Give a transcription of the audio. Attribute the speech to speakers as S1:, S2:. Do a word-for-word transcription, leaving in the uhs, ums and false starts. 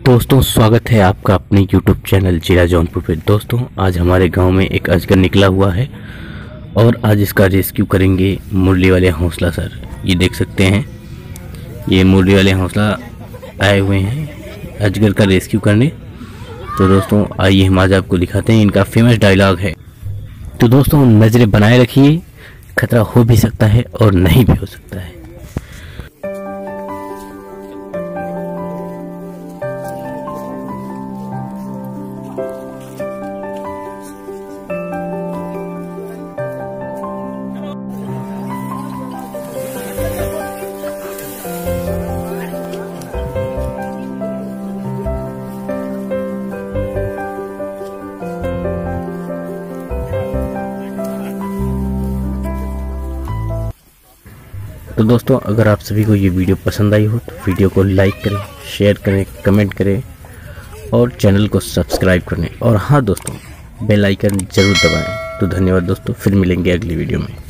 S1: दोस्तों स्वागत है आपका अपने यूट्यूब चैनल जिला जौनपुर पे। दोस्तों आज हमारे गांव में एक अजगर निकला हुआ है और आज इसका रेस्क्यू करेंगे मुरली वाले हौसला सर। ये देख सकते हैं, ये मुरली वाले हौसला आए हुए हैं अजगर का रेस्क्यू करने। तो दोस्तों आइए हम आज आपको दिखाते हैं, इनका फेमस डायलॉग है। तो दोस्तों नज़रें बनाए रखिए, खतरा हो भी सकता है और नहीं भी हो सकता है। तो दोस्तों अगर आप सभी को ये वीडियो पसंद आई हो तो वीडियो को लाइक करें, शेयर करें, कमेंट करें और चैनल को सब्सक्राइब करें। और हाँ दोस्तों, बेल आइकन जरूर दबाएं। तो धन्यवाद दोस्तों, फिर मिलेंगे अगली वीडियो में।